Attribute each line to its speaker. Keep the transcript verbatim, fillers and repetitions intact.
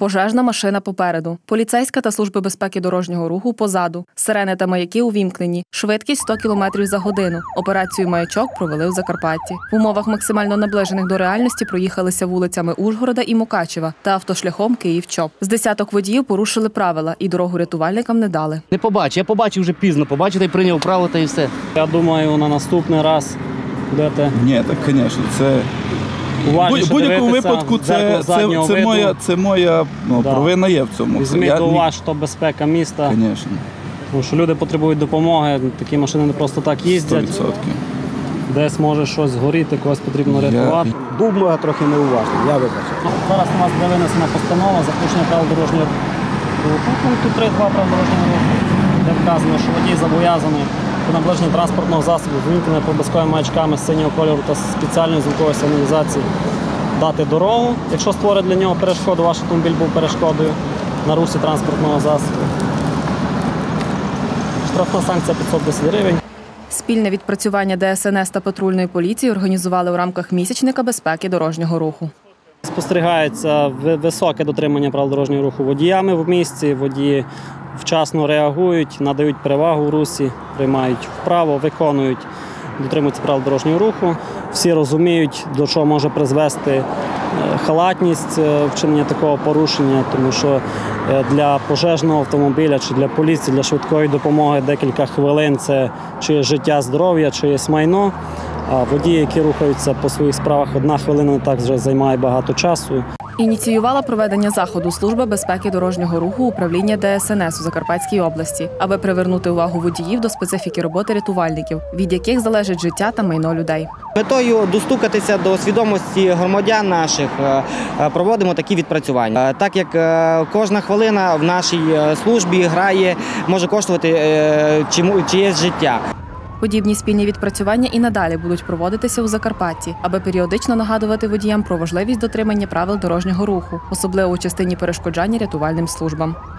Speaker 1: Пожежна машина попереду. Поліцейська та служби безпеки дорожнього руху позаду. Сирени та маяки увімкнені. Швидкість сто кілометрів за годину. Операцію «Маячок» провели в Закарпатті. В умовах максимально наближених до реальності проїхалися вулицями Ужгорода і Мукачева та автошляхом Київ-Чоп. З десяток водіїв порушили правила і дорогу рятувальникам не дали.
Speaker 2: Не побачив, я побачив вже пізно, побачив, та й прийняв правила, та й все.
Speaker 3: Я думаю, на наступний раз будете...
Speaker 4: Ні, так, звісно, це... В будь-якому випадку це, це, це моя, це моя ну, да. провина є в цьому.
Speaker 3: Візьміть до уваги, що безпека міста.
Speaker 4: Звісно.
Speaker 3: Тому що люди потребують допомоги, такі машини не просто так їздять.
Speaker 4: сто відсотків.
Speaker 3: Десь може щось згоріти, когось потрібно рятувати.
Speaker 5: Я... Був много трохи неуважний, я вибачу.
Speaker 3: Зараз у нас буде винесена постанова за порушення правил дорожнього руху. Пункту три два правил дорожнього руху, де вказано, що водій зобов'язаний при наближенні транспортного засобу з вимкненими проблисковими маячками з синього кольору та спеціальної звукової сигналізації дати дорогу. Якщо створить для нього перешкоду, ваш автомобіль був перешкодою на русі транспортного засобу. Штрафна санкція п'ятсот десять гривень.
Speaker 1: Спільне відпрацювання Де Ес Ен Ес та патрульної поліції організували у рамках місячника безпеки дорожнього руху.
Speaker 3: Спостерігається високе дотримання правил дорожнього руху водіями в місті. Водії вчасно реагують, надають перевагу в русі, приймають вправо, виконують, дотримуються правил дорожнього руху. Всі розуміють, до чого може призвести халатність вчинення такого порушення, тому що для пожежного автомобіля чи для поліції, для швидкої допомоги декілька хвилин – це чи життя, здоров'я, чиєсь майно. А водії, які рухаються по своїх справах, одна хвилина так вже займає багато часу.
Speaker 1: Ініціювала проведення заходу Служба безпеки дорожнього руху управління Де Ес Ен Ес у Закарпатській області, аби привернути увагу водіїв до специфіки роботи рятувальників, від яких залежить життя та майно людей.
Speaker 6: Метою достукатися до свідомості громадян наших проводимо такі відпрацювання. Так як кожна хвилина в нашій службі грає, може коштувати чиєсь життя.
Speaker 1: Подібні спільні відпрацювання і надалі будуть проводитися у Закарпатті, аби періодично нагадувати водіям про важливість дотримання правил дорожнього руху, особливо у частині перешкоджання рятувальним службам.